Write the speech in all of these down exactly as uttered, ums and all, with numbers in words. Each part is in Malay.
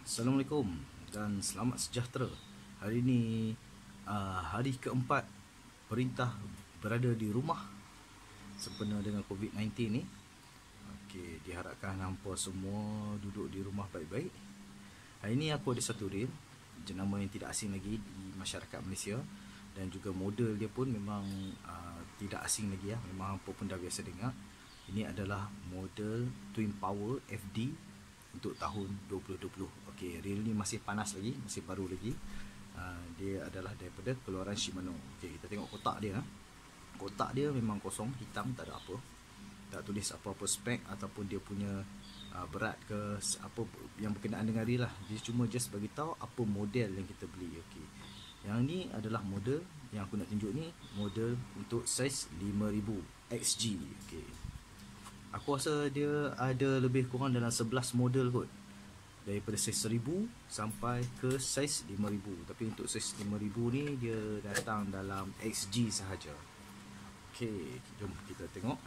Assalamualaikum dan selamat sejahtera. Hari ini uh, hari keempat perintah berada di rumah sempena dengan covid sembilan belas ni. Okey, diharapkan hampa semua duduk di rumah baik-baik. Hari ini aku ada satu reel jenama yang tidak asing lagi di masyarakat Malaysia, dan juga model dia pun memang uh, tidak asing lagi ya. Memang hampa pun dah biasa dengar. Ini adalah model Twin Power F D untuk tahun dua ribu dua puluh. Okey, reel ni masih panas lagi, masih baru lagi. Uh, dia adalah daripada keluaran Shimano. Okey, kita tengok kotak dia. Kotak dia memang kosong, hitam, tak ada apa. Tak tulis apa-apa spek ataupun dia punya uh, berat ke apa yang berkenaan dengan reel lah. Dia cuma just bagi tahu apa model yang kita beli. Okey. Yang ni adalah model yang aku nak tunjuk ni, model untuk saiz lima ribu X G. Okey. Aku rasa dia ada lebih kurang dalam sebelas model kot, daripada saiz seribu sampai ke saiz lima ribu. Tapi untuk saiz lima ribu ni dia datang dalam X G sahaja. Okey, jom kita tengok.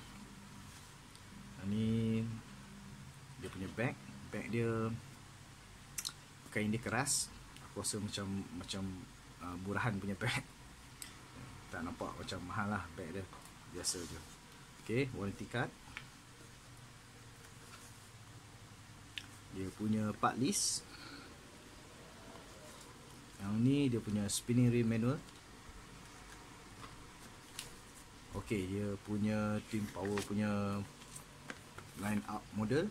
Ini dia punya bag. Bag dia kain dia keras. Aku rasa macam macam uh, murahan punya bag. Tak nampak macam mahal lah bag dia, biasa je. Okey, warranty card. Dia punya part list. Yang ni dia punya spinning reel manual. Okey, dia punya Twin Power punya line up model.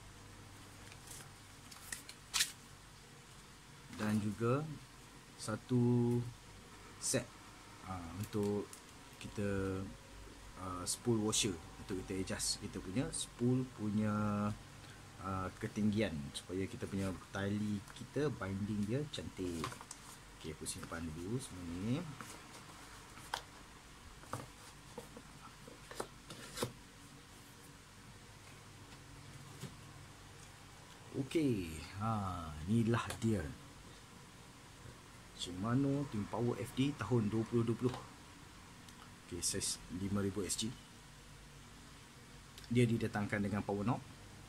Dan juga satu set uh, untuk kita uh, spool washer, untuk kita adjust kita punya spool punya Uh, ketinggian supaya kita punya tali kita binding dia cantik. Okey, aku simpan dulu semua ni. Okey, ha, inilah dia Shimano Twin Power F D tahun dua ribu dua puluh. Okey, saiz lima ribu X G. Dia didatangkan dengan power knob.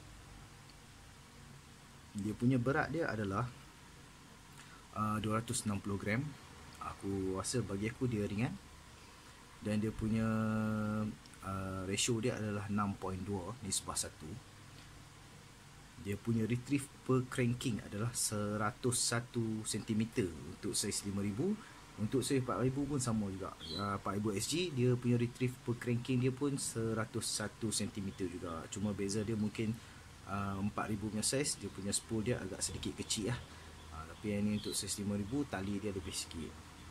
Dia punya berat dia adalah uh, dua ratus enam puluh gram. Aku rasa bagi aku dia ringan. Dan dia punya uh, ratio dia adalah enam perpuluhan dua nisbah satu. Dia punya retrieve per cranking adalah seratus satu sentimeter untuk saiz lima ribu. Untuk saiz empat ribu pun sama juga. uh, empat ribu X G dia punya retrieve per cranking dia pun seratus satu sentimeter juga. Cuma beza dia mungkin Uh, empat ribu punya saiz, dia punya spool dia agak sedikit kecil lah. uh, Tapi yang ni untuk saiz lima ribu, tali dia lebih sikit.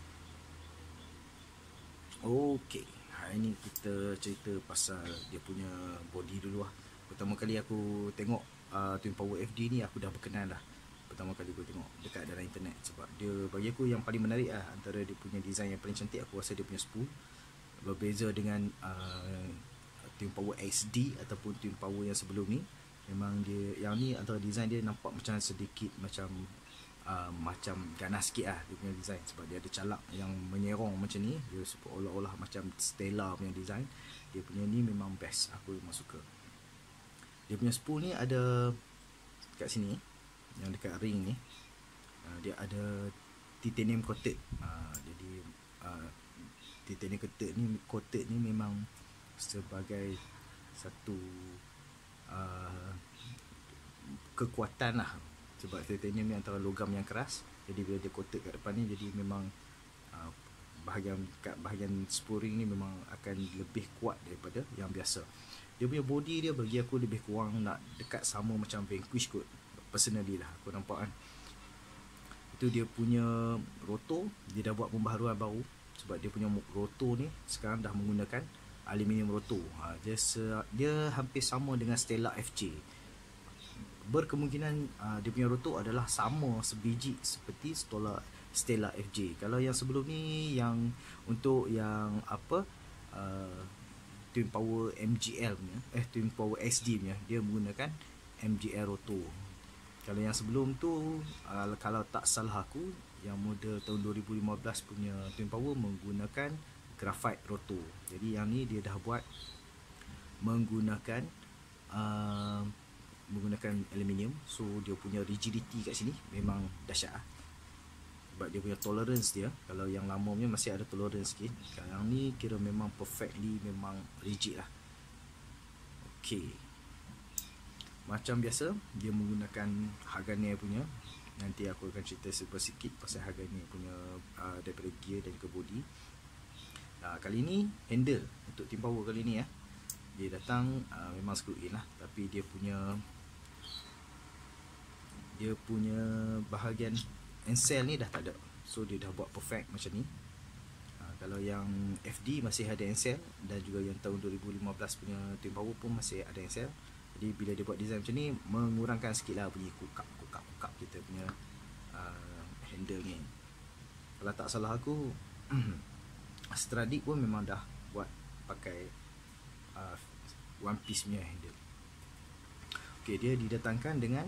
Okey, hari ni kita cerita pasal dia punya body dulu lah. Pertama kali aku tengok uh, Twin Power F D ni, aku dah berkenan lah. Pertama kali aku tengok dekat dalam internet. Sebab dia bagi aku yang paling menarik lah, antara dia punya design yang paling cantik, aku rasa dia punya spool. Berbeza dengan uh, Twin Power X D ataupun Twin Power yang sebelum ni. Memang dia yang ni antara design dia nampak macam sedikit macam uh, macam ganas sikit lah dia punya design, sebab dia ada calak yang menyerong macam ni. Dia seolah-olah macam Stella punya design. Dia punya ni memang best, aku memang suka. Dia punya spool ni ada kat sini, yang dekat ring ni. uh, Dia ada titanium coated. uh, Jadi uh, titanium coated ni, coated ni memang sebagai satu Uh, kekuatan lah, sebab titanium ni antara logam yang keras. Jadi bila dia coated kat depan ni, jadi memang uh, bahagian kat bahagian spooling ni memang akan lebih kuat daripada yang biasa. Dia punya body dia bagi aku lebih kurang nak dekat sama macam Vanquish kot, personally lah aku nampak kan. Itu dia punya rotor, dia dah buat pembaharuan baru. Sebab dia punya rotor ni sekarang dah menggunakan aluminium rotor. ha, dia, se, dia hampir sama dengan Stella F J. Berkemungkinan uh, dia punya rotor adalah sama sebiji seperti Stella, Stella F J. Kalau yang sebelum ni, yang untuk yang apa uh, Twin Power M G L punya, eh Twin Power X D punya, dia menggunakan M G L rotor. Kalau yang sebelum tu, uh, kalau tak salah aku, yang model tahun dua ribu lima belas punya Twin Power menggunakan graphite rotor. Jadi yang ni dia dah buat menggunakan uh, menggunakan menggunakan aluminium, so dia punya rigidity kat sini memang dahsyat lah. Sebab dia punya tolerance dia, kalau yang lama punya masih ada tolerance sikit, yang ni kira memang perfectly memang rigid lah. Okey, macam biasa dia menggunakan Hagane punya. Nanti aku akan cerita sedikit pasal Hagane punya uh, daripada gear dan juga body. Uh, kali ni handle untuk Twin Power kali ni ya. Dia datang uh, memang screw in lah, tapi dia punya dia punya bahagian encel ni dah tak ada. So dia dah buat perfect macam ni. uh, Kalau yang F D masih ada encel, dan juga yang tahun dua ribu lima belas punya Twin Power pun masih ada encel. Jadi bila dia buat design macam ni, mengurangkan sikit lah bunyi kukap kukap kukap kita punya uh, handle ni. Kalau tak salah aku Stradic pun memang dah buat pakai uh, one piece punya handle. Okey, dia didatangkan dengan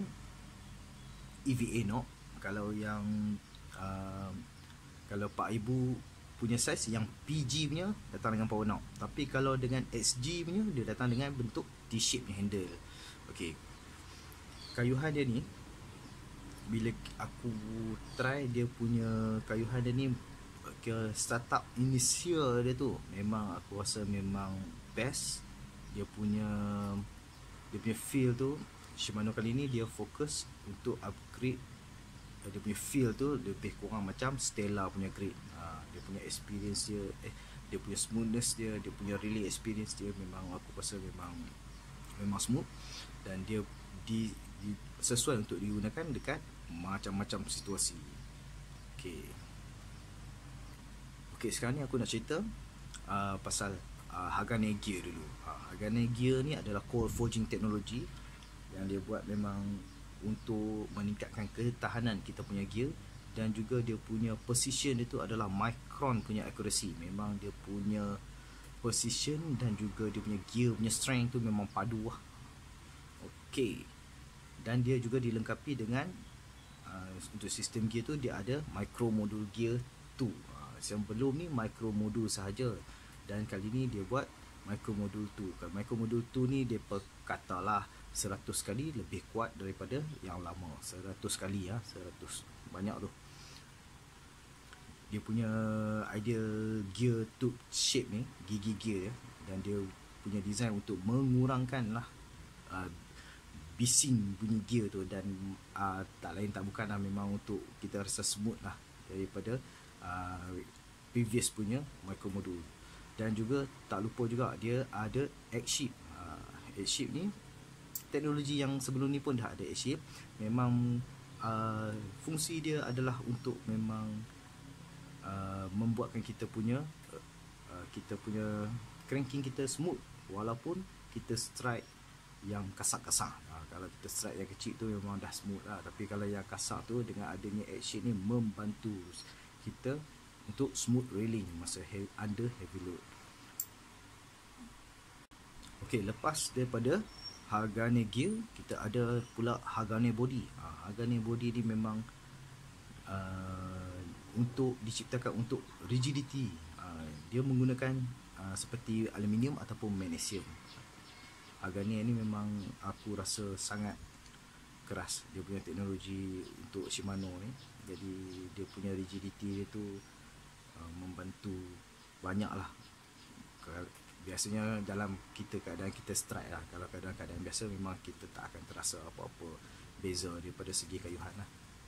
E V A knob. Kalau yang uh, kalau Pak Ibu punya size yang P G punya datang dengan power knob, tapi kalau dengan X G punya dia datang dengan bentuk T-shape punya handle. Okey, kayuhan dia ni, bila aku try dia punya kayuhan dia ni ke startup initial dia tu, memang aku rasa memang best. Dia punya dia punya feel tu, Shimano kali ni dia fokus untuk upgrade dia punya feel tu lebih kurang macam Stella punya grade. ha, Dia punya experience dia, eh, dia punya smoothness dia, dia punya relay experience dia, memang aku rasa memang memang smooth. Dan dia di, di, sesuai untuk digunakan dekat macam-macam situasi. Okey, Okey, sekarang ni aku nak cerita uh, pasal uh, Hagane Gear dulu. uh, Hagane Gear ni adalah cold forging technology yang dia buat memang untuk meningkatkan ketahanan kita punya gear, dan juga dia punya position dia tu adalah micron punya accuracy. Memang dia punya position dan juga dia punya gear punya strength tu memang padu lah. Okey, dan dia juga dilengkapi dengan uh, untuk sistem gear tu dia ada micro module gear tu. uh, Sebelum ni micro module sahaja, dan kali ni dia buat micro module tu. Kalau micro module tu ni dia katalah seratus kali lebih kuat daripada yang lama. Seratus kali ya, seratus banyak tu. Dia punya ideal gear tube shape ni, gigi gear ya, dan dia punya design untuk mengurangkan lah uh, bising bunyi gear tu, dan uh, tak lain tak bukan lah, memang untuk kita rasa smooth lah daripada uh, previous punya micro module. Dan juga tak lupa juga dia ada X-Shape. uh, X-Shape ni teknologi yang sebelum ni pun dah ada X-Shape. Memang uh, fungsi dia adalah untuk memang uh, membuatkan kita punya uh, kita punya cranking kita smooth, walaupun kita strike yang kasar-kasar. uh, Kalau kita strike yang kecil tu memang dah smooth lah, tapi kalau yang kasar tu dengan adanya X-Shape ni membantu kita untuk smooth railing masa heavy, under heavy load. Okey, lepas daripada Hagane Gear, kita ada pula Hagane Body. ha, Hagane Body ni memang uh, untuk diciptakan untuk rigidity. uh, Dia menggunakan uh, seperti aluminium ataupun magnesium. Hagane ni memang aku rasa sangat keras dia punya teknologi untuk Shimano ni. Jadi dia punya rigidity dia tu uh, membantu banyak lah. Biasanya dalam kita keadaan kita strike lah, kalau keadaan-keadaan biasa memang kita tak akan terasa apa-apa beza daripada segi kayuhan lah.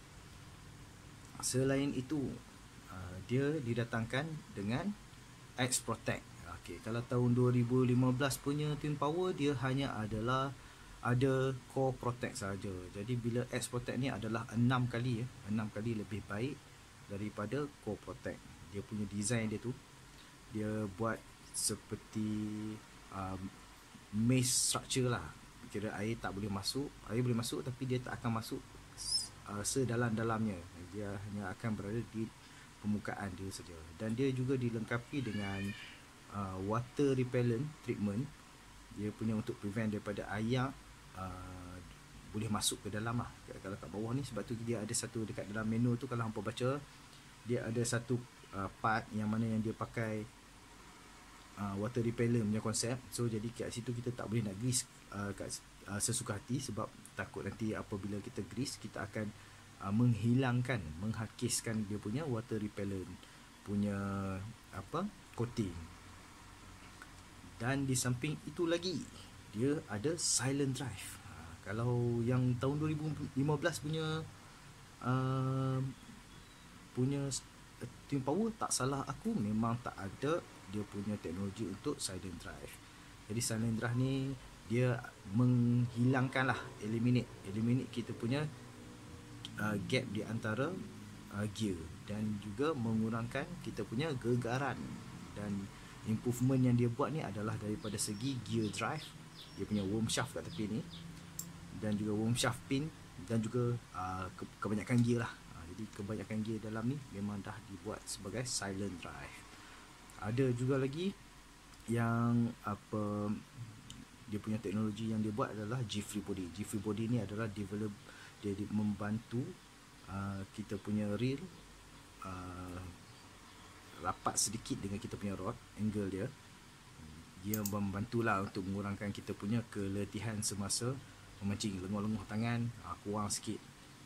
Selain itu, uh, dia didatangkan dengan X-Protect. Okay, kalau tahun dua ribu lima belas punya Twin Power dia hanya adalah ada Core Protect saja. Jadi bila X-Protect ni adalah enam kali ya, enam kali lebih baik daripada Core Protect. Dia punya design dia tu, dia buat seperti um, mesh structure lah. Kira air tak boleh masuk, air boleh masuk tapi dia tak akan masuk uh, sedalam-dalamnya. Dia hanya akan berada di permukaan dia saja. Dan dia juga dilengkapi dengan uh, water repellent treatment. Dia punya untuk prevent daripada air uh, boleh masuk ke dalam lah. Kalau kat bawah ni, sebab tu dia ada satu dekat dalam menu tu, kalau hampa baca dia ada satu uh, part yang mana yang dia pakai Uh, water repellent punya konsep. So jadi kat situ kita tak boleh nak grease uh, kat uh, sesuka hati, sebab takut nanti apabila kita grease kita akan uh, menghilangkan, menghakiskan dia punya water repellent punya apa coating. Dan di samping itu lagi dia ada silent drive. Ha, kalau yang tahun dua ribu lima belas punya uh, punya twin power, tak salah aku memang tak ada dia punya teknologi untuk silent drive. Jadi silent drive ni dia menghilangkan lah, eliminate eliminate kita punya uh, gap di antara uh, gear, dan juga mengurangkan kita punya gegaran. Dan improvement yang dia buat ni adalah daripada segi gear drive, dia punya worm shaft kat tepi ni, dan juga worm shaft pin, dan juga uh, ke kebanyakan gear lah. uh, Jadi kebanyakan gear dalam ni memang dah dibuat sebagai silent drive. Ada juga lagi yang apa, dia punya teknologi yang dia buat adalah G-free body. G-free body ni adalah develop, dia membantu uh, kita punya reel uh, rapat sedikit dengan kita punya rod, angle dia. Dia membantulah untuk mengurangkan kita punya keletihan semasa memancing. Lenguh-lenguh tangan uh, kurang sikit.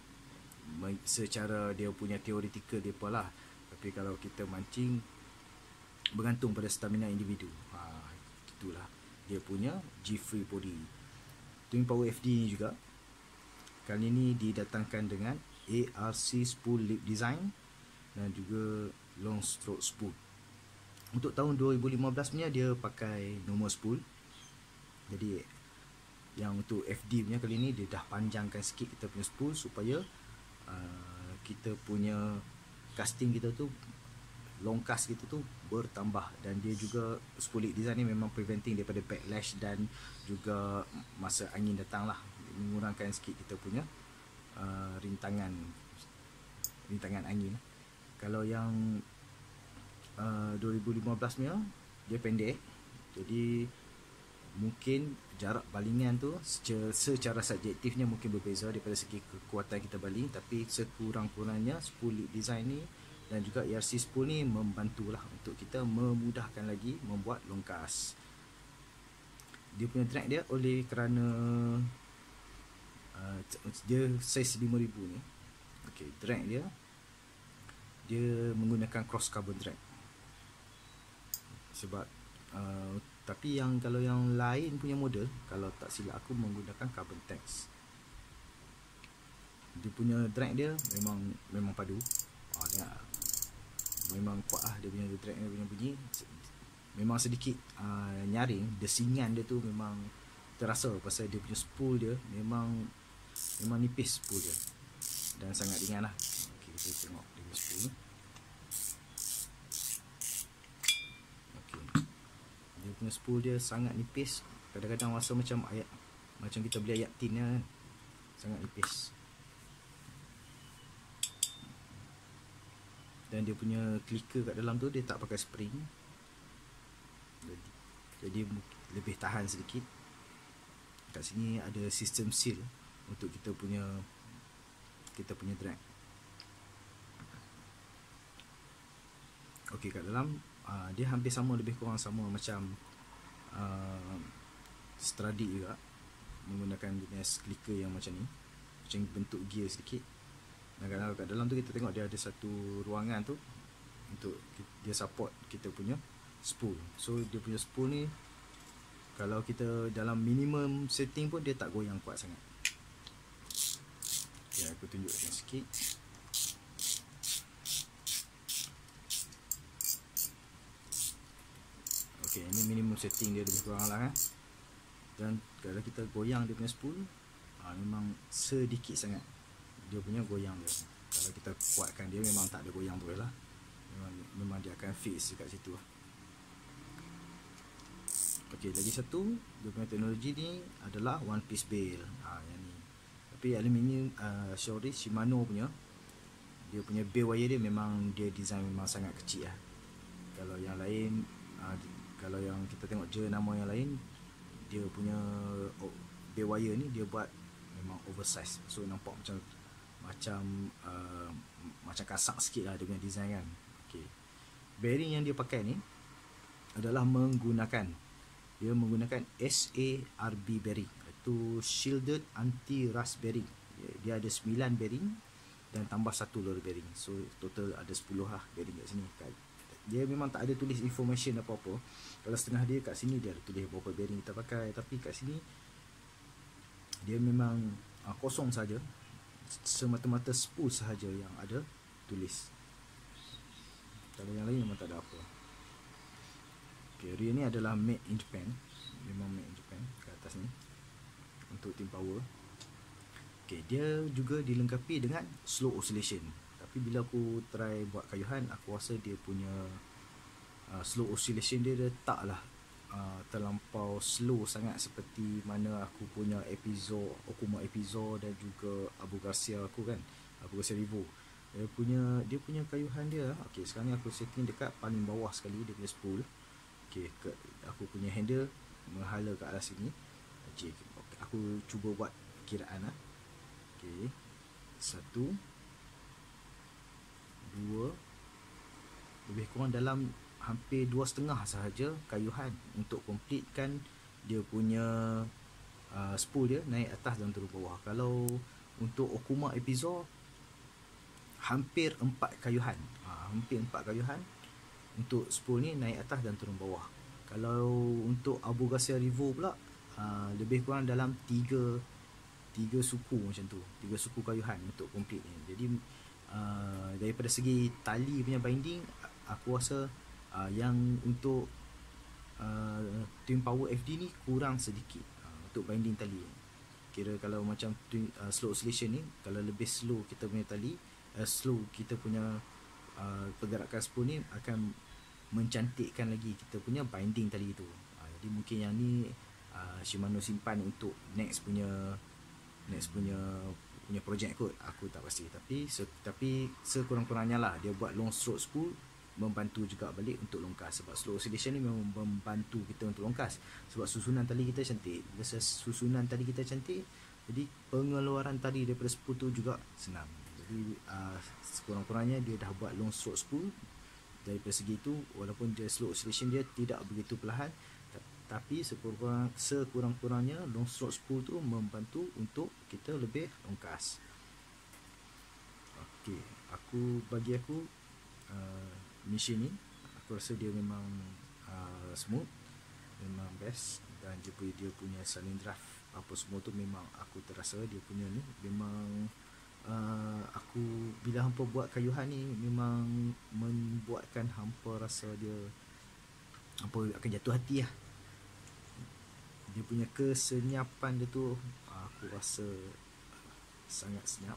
Secara dia punya teoretikal dia lah. Tapi kalau kita mancing bergantung pada stamina individu. Ha, itulah dia punya G-free body. Twin Power F D ni juga kali ni didatangkan dengan A R C spool lip design dan juga long stroke spool. Untuk tahun dua ribu lima belas punya dia pakai normal spool. Jadi yang untuk F D punya kali ni dia dah panjangkan sikit kita punya spool supaya uh, kita punya casting kita tu, long cast kita tu bertambah. Dan dia juga spool lip design ni memang preventing daripada backlash dan juga masa angin datang lah, mengurangkan sikit kita punya uh, rintangan rintangan angin. Kalau yang uh, dua ribu lima belas punya dia pendek, jadi mungkin jarak balingan tu secara, secara subjektifnya mungkin berbeza daripada segi kekuatan kita baling, tapi sekurang-kurangnya spool lip design ni dan juga A R C spool ni membantulah untuk kita memudahkan lagi membuat long cast. Dia punya drag dia oleh kerana uh, dia size lima ribu ni, okay, drag dia dia menggunakan cross carbon drag. Sebab uh, tapi yang kalau yang lain punya model, kalau tak silap aku menggunakan carbon tax. Dia punya drag dia memang memang padu. Oh, dia memang kuat lah dia punya drag dia punya bunyi. Memang sedikit uh, nyaring, desingan dia tu memang terasa pasal dia punya spool dia memang memang nipis spool dia dan sangat ringan lah. Okay, kita tengok dia punya spool ni. Okay, dia punya spool dia sangat nipis. Kadang-kadang rasa macam ayat, macam kita beli ayat tin kan, sangat nipis. Dan dia punya clicker kat dalam tu dia tak pakai spring, jadi, jadi lebih tahan sedikit. Kat sini ada sistem seal untuk kita punya kita punya drag. Okey, kat dalam uh, dia hampir sama, lebih kurang sama macam uh, Stradic juga, menggunakan jenis clicker yang macam ni, macam bentuk gear sedikit. Dan kadang kat dalam tu kita tengok dia ada satu ruangan tu untuk dia support kita punya spool. So dia punya spool ni kalau kita dalam minimum setting pun dia tak goyang kuat sangat. Okay, aku tunjukkan sikit. Okay, ini minimum setting dia lebih kurang lah kan. Dan kalau kita goyang dia punya spool, ha, memang sedikit sangat dia punya goyang dia. Kalau kita kuatkan dia memang tak ada goyang tu lah. Memang, memang dia akan fix dekat situ lah. Okey, lagi satu dia punya teknologi ni adalah one piece bail. Ha, yang ni. Tapi aluminium uh, sorry Shimano punya, dia punya bail wire dia memang dia design memang sangat kecil lah. Kalau yang lain uh, kalau yang kita tengok je nama yang lain, dia punya oh, bail wire ni dia buat memang oversize. So nampak macam macam uh, macam kasak sikit lah dia punya design kan. Okay. Bearing yang dia pakai ni adalah menggunakan dia menggunakan S A R B bearing. satu shielded anti rust bearing. Dia, dia ada sembilan bearing dan tambah satu loader bearing. So total ada sepuluh lah bearing kat sini. Dia memang tak ada tulis information apa-apa. Kalau setengah dia kat sini dia ada tulis berapa bearing kita pakai, tapi kat sini dia memang uh, kosong saja. Semata-mata spool sahaja yang ada tulis. Kalau yang lain memang tak ada apa. Okay, rear ni adalah made in Japan. Memang made in Japan kat atas ni untuk Twin Power. Okay, dia juga dilengkapi dengan slow oscillation. Tapi bila aku try buat kayuhan, aku rasa dia punya uh, slow oscillation dia, dia taklah uh, terlampau slow sangat seperti mana aku punya Epizo, Okuma Epizo dan juga Abu Garcia aku kan, Abu Garcia Revo. Dia punya dia punya kayuhan dia. Okay, sekarang ni aku setting dekat paling bawah sekali dia punya spool. Okay, ke, aku punya handle menghala ke arah sini. Okay, aku cuba buat kiraan lah. Okay, satu, dua, lebih kurang dalam hampir dua setengah sahaja kayuhan untuk completekan dia punya uh, spool dia naik atas dan turun bawah. Kalau untuk Okuma Epizo hampir empat kayuhan, ha, hampir empat kayuhan untuk spool ni naik atas dan turun bawah. Kalau untuk Abu Garcia Revo pula uh, lebih kurang dalam tiga tiga suku macam tu, tiga suku kayuhan untuk complete ni. Jadi uh, daripada segi tali punya binding, aku rasa uh, yang untuk uh, Twin Power F D ni kurang sedikit uh, untuk binding tali. Kira kalau macam twin, uh, slow oscillation ni, kalau lebih slow kita punya tali, uh, slow kita punya uh, pergerakan spool ni akan mencantikkan lagi kita punya binding tali tu. Uh, jadi mungkin yang ni uh, Shimano simpan untuk next punya next punya punya projek kot, aku tak pasti. Tapi se, tapi sekurang-kurangnya lah dia buat long stroke spool membantu juga balik untuk longkas. Sebab slow oscillation ni memang membantu kita untuk longkas. Sebab susunan tali kita cantik. Bila susunan tali kita cantik, jadi pengeluaran tali daripada spool tu juga senang. Jadi uh, sekurang-kurangnya dia dah buat long stroke spool. Daripada segi itu, walaupun dia slow oscillation dia tidak begitu perlahan, tapi sekurang, sekurang-kurangnya long stroke spool tu membantu untuk kita lebih longkas. Okey, aku bagi aku uh, mesin ni aku rasa dia memang uh, smooth, memang best, dan dia punya dia punya saling draft apa semua tu memang aku terasa dia punya ni memang uh, aku bila hampa buat kayuhan ni memang membuatkan hampa rasa dia hampa akan jatuh hati lah. Dia punya kesenyapan dia tu aku rasa sangat senyap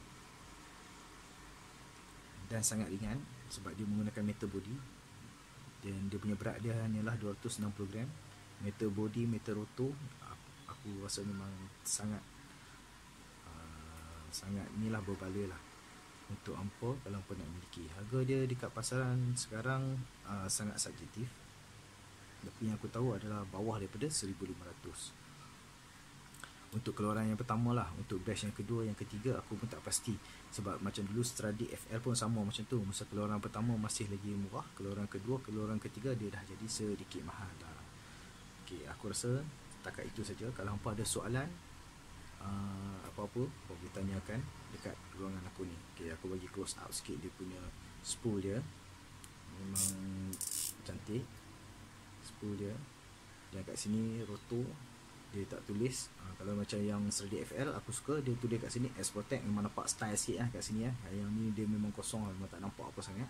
dan sangat ringan sebab dia menggunakan metal body, dan dia punya berat dia hanyalah dua ratus enam puluh gram. Metal body, metal rotor, aku rasa memang sangat uh, sangat inilah berbaloi lah untuk hampa kalau hampa nak miliki. Harga dia dekat pasaran sekarang uh, sangat subjektif, tapi yang aku tahu adalah bawah daripada seribu lima ratus. Untuk keluaran yang pertama lah, untuk batch yang kedua, yang ketiga aku pun tak pasti. Sebab macam dulu Stradic F L pun sama macam tu. Masa keluaran pertama masih lagi murah, keluaran kedua, keluaran ketiga dia dah jadi sedikit mahal dah. Okay, aku rasa setakat itu saja. Kalau hampa ada soalan uh, apa-apa, boleh tanyakan dekat ruangan aku ni. Okay, aku bagi close up sikit dia punya spool dia. Memang cantik spool dia. Dan kat sini rotor dia tak tulis. Ha, kalau macam yang Stradic F L aku suka dia tulis kat sini S-Protect, memang nampak style sikit lah kat sini lah. Yang ni dia memang kosong lah, memang tak nampak apa sangat.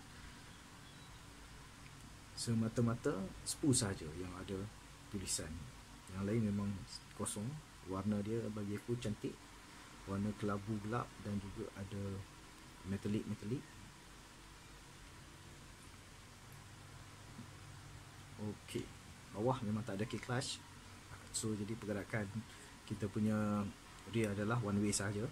Semata-mata spool sahaja yang ada tulisan. Yang lain memang kosong. Warna dia bagi aku cantik, warna kelabu gelap dan juga ada metalik-metalik. Okey, bawah memang tak ada key clutch. So jadi pergerakan kita punya rear adalah one way sahaja.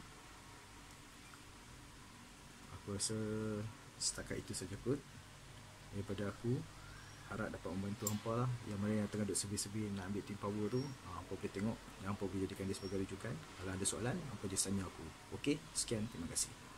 Aku rasa setakat itu saja kot daripada aku. Harap dapat membantu hampa lah. Yang mana yang tengah duk sebi-sebi nak ambil Twin Power tu, hampa boleh tengok, hampa boleh jadikan dia sebagai rujukan. Kalau ada soalan, hampa just tanya aku. Okey, sekian, terima kasih.